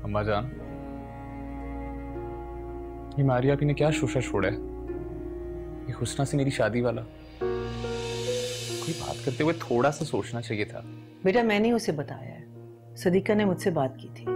अम्मा जान, ये मारिया आपी ने क्या शोशा छोड़ा है? ये हुस्ना से मेरी शादी वाला। कोई बात करते हुए थोड़ा सा सोचना चाहिए था। बेटा मैंने उसे बताया है, सदीका ने मुझसे बात की थी।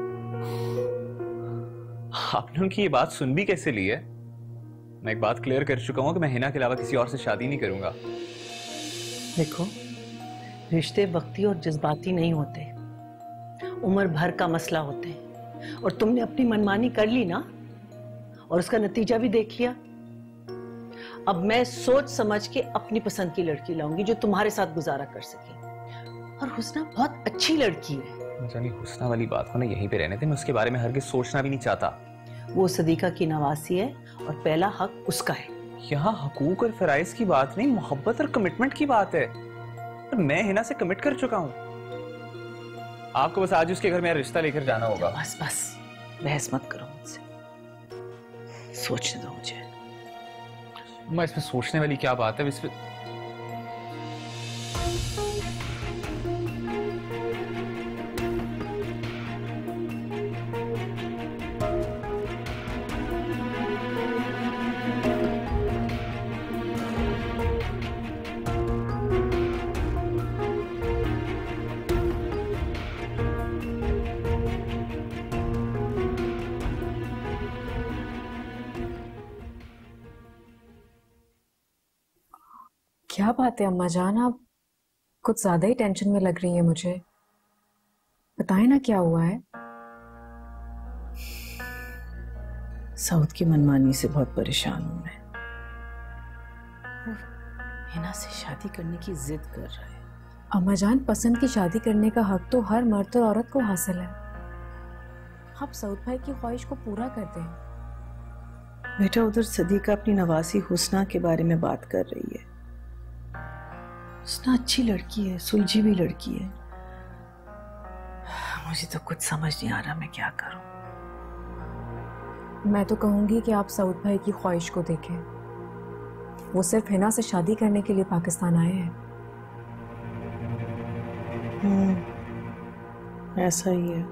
आपने उनकी ये बात सुन भी कैसे ली है? मैं एक बात क्लियर कर चुका हूं कि मैं हिना के अलावा किसी और से शादी नहीं करूंगा। देखो, रिश्ते वक्ती और जज्बाती नहीं होते, उम्र भर का मसला होते हैं। और तुमने अपनी मनमानी कर ली ना, और उसका नतीजा भी देख लिया। अब मैं सोच समझ के अपनी पसंद की लड़की लाऊंगी जो तुम्हारे साथ गुजारा कर सके। और हुस्ना बहुत अच्छी लड़की है। जानी हुस्ना वाली बात को ना यहीं पे रहने थे, मैं उसके बारे में हरगिज़ सोचना भी नहीं चाहता। वो सदीका की नवासी है और पहला हक उसका है। यहाँ हकूक और फराइज की बात नहीं, मोहब्बत और कमिटमेंट की बात है। और मैं हिना से कमिट कर चुका हूँ। आपको बस आज उसके घर मेरा रिश्ता लेकर जाना होगा। बस बस, बहस मत करो मुझसे, सोचने दो मुझे। मैं इसमें सोचने वाली क्या बात है? इसमें क्या बात है अम्मा जान, आप कुछ ज्यादा ही टेंशन में लग रही हैं मुझे। बताएं ना क्या हुआ है। साउथ की मनमानी से बहुत परेशान हूं मैं। हिना से शादी करने की जिद कर रहा है। अम्मा जान, पसंद की शादी करने का हक तो हर मर्द और औरत को हासिल है। आप सऊद भाई की ख्वाहिश को पूरा कर दें। बेटा उधर सदीका अपनी नवासी हुस्ना के बारे में बात कर रही है। हुस्ना अच्छी लड़की है, सुलझी भी लड़की है। मुझे तो कुछ समझ नहीं आ रहा मैं क्या करूं। मैं तो कहूंगी कि आप सऊद भाई की ख्वाहिश को देखें। वो सिर्फ हिना से शादी करने के लिए पाकिस्तान आए हैं। ऐसा ही है।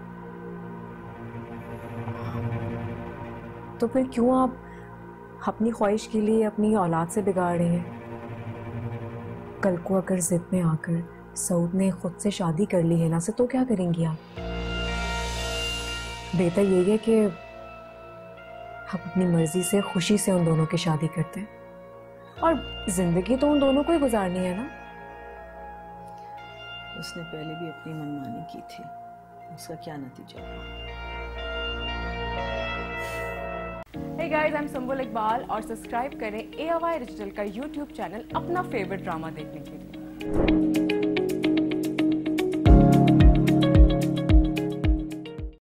तो फिर क्यों आप अपनी ख्वाहिश के लिए अपनी औलाद से बिगाड़ रही हैं? कल को अगर जिद में आकर सऊद ने खुद से शादी कर ली है ना से, तो क्या करेंगी आप? बेहतर यही है कि आप अपनी मर्जी से खुशी से उन दोनों की शादी करते हैं, और जिंदगी तो उन दोनों को ही गुजारनी है ना। उसने पहले भी अपनी मनमानी की थी, उसका क्या नतीजा हुआ? Hey guys, I'm संबुल इकबाल और सब्सक्राइब करें AOI डिजिटल का YouTube चैनल अपना फेवरेट ड्रामा देखने के लिए।